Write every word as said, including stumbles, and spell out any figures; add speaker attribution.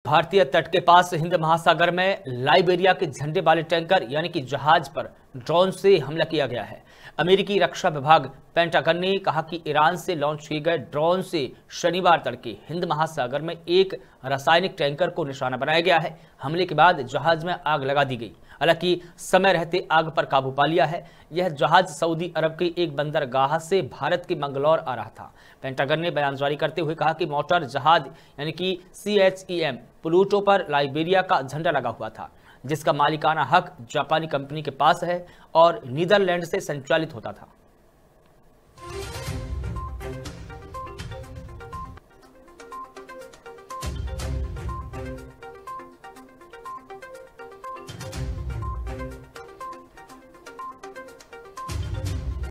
Speaker 1: भारतीय तट के पास हिंद महासागर में लाइबेरिया के झंडे वाले टैंकर यानी कि जहाज पर ड्रोन से हमला किया गया है। अमेरिकी रक्षा विभाग पेंटागन ने कहा कि ईरान से लॉन्च किए गए ड्रोन से शनिवार तड़के हिंद महासागर में एक रासायनिक टैंकर को निशाना बनाया गया है। हमले के बाद जहाज में आग लगा दी गई। हालांकि समय रहते आग पर काबू पा लिया है। यह जहाज सऊदी अरब के एक बंदरगाह से भारत के मंगलौर आ रहा था। पेंटागन ने बयान जारी करते हुए कहा कि मोटर जहाज यानी कि C H E M Pluto पर लाइबेरिया का झंडा लगा हुआ था, जिसका मालिकाना हक जापानी कंपनी के पास है और नीदरलैंड से संचालित होता था।